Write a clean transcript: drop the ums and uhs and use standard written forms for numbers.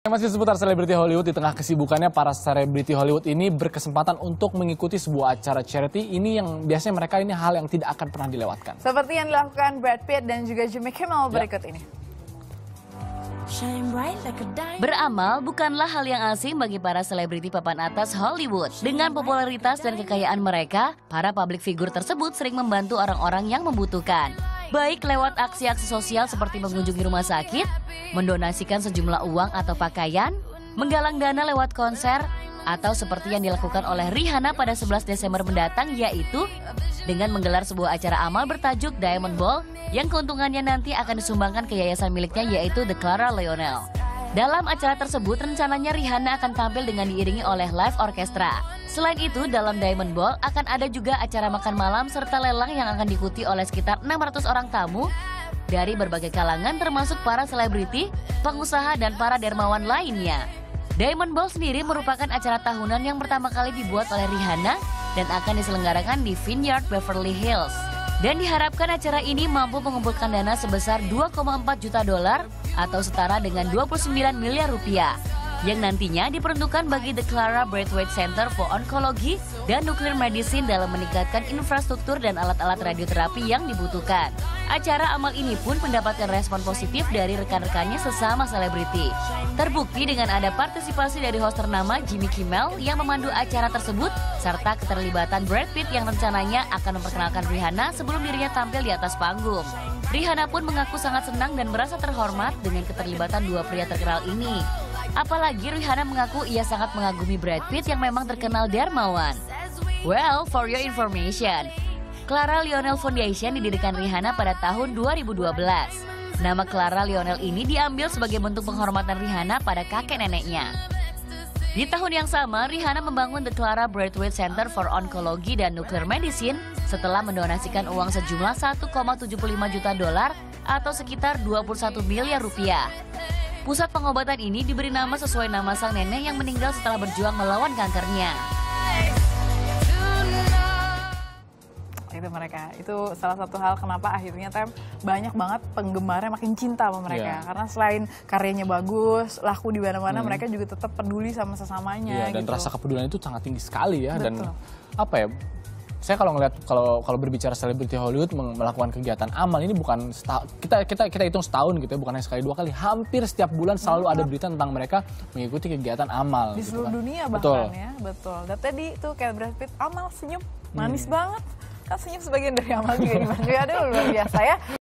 Masih seputar selebriti Hollywood, di tengah kesibukannya para selebriti Hollywood ini berkesempatan untuk mengikuti sebuah acara charity. Ini yang biasanya mereka ini hal yang tidak akan pernah dilewatkan. Seperti yang dilakukan Brad Pitt dan juga Jimmy Kimmel berikut ini. Beramal bukanlah hal yang asing bagi para selebriti papan atas Hollywood. Dengan popularitas dan kekayaan mereka, para publik figur tersebut sering membantu orang-orang yang membutuhkan. Baik lewat aksi-aksi sosial seperti mengunjungi rumah sakit, mendonasikan sejumlah uang atau pakaian, menggalang dana lewat konser, atau seperti yang dilakukan oleh Rihanna pada 11 Desember mendatang, yaitu dengan menggelar sebuah acara amal bertajuk Diamond Ball yang keuntungannya nanti akan disumbangkan ke yayasan miliknya, yaitu The Clara Lionel. Dalam acara tersebut, rencananya Rihanna akan tampil dengan diiringi oleh live orkestra. Selain itu, dalam Diamond Ball akan ada juga acara makan malam serta lelang yang akan diikuti oleh sekitar 600 orang tamu dari berbagai kalangan termasuk para selebriti, pengusaha, dan para dermawan lainnya. Diamond Ball sendiri merupakan acara tahunan yang pertama kali dibuat oleh Rihanna dan akan diselenggarakan di Vineyard Beverly Hills. Dan diharapkan acara ini mampu mengumpulkan dana sebesar 2,4 juta dolar atau setara dengan 29 miliar rupiah yang nantinya diperuntukkan bagi The Clara Braithwaite Center for Oncology dan Nuclear Medicine dalam meningkatkan infrastruktur dan alat-alat radioterapi yang dibutuhkan. Acara amal ini pun mendapatkan respon positif dari rekan-rekannya sesama selebriti. Terbukti dengan ada partisipasi dari host ternama Jimmy Kimmel yang memandu acara tersebut, serta keterlibatan Brad Pitt yang rencananya akan memperkenalkan Rihanna sebelum dirinya tampil di atas panggung. Rihanna pun mengaku sangat senang dan merasa terhormat dengan keterlibatan dua pria terkenal ini. Apalagi Rihanna mengaku ia sangat mengagumi Brad Pitt yang memang terkenal dermawan. Well, for your information, Clara Lionel Foundation didirikan Rihanna pada tahun 2012. Nama Clara Lionel ini diambil sebagai bentuk penghormatan Rihanna pada kakek neneknya. Di tahun yang sama, Rihanna membangun The Clara Braithwaite Center for Oncology dan Nuclear Medicine setelah mendonasikan uang sejumlah 1,75 juta dolar atau sekitar 21 miliar rupiah. Pusat pengobatan ini diberi nama sesuai nama sang nenek yang meninggal setelah berjuang melawan kankernya. Itu mereka, itu salah satu hal kenapa akhirnya banyak banget penggemarnya makin cinta sama mereka. Karena selain karyanya bagus, laku di mana-mana, mereka juga tetap peduli sama sesamanya. Dan gitu. rasa kepedulian itu sangat tinggi sekali ya. Betul. Dan apa ya? Saya kalau ngeliat kalau berbicara selebriti Hollywood melakukan kegiatan amal ini bukan kita hitung setahun gitu ya, bukan hanya sekali dua kali, hampir setiap bulan selalu ada berita tentang mereka mengikuti kegiatan amal di seluruh dunia bahkan ya, betul. Dan tadi itu kayak Brad Pitt amal senyum manis banget, kan senyum sebagian dari amal juga di mana. Aduh luar biasa ya.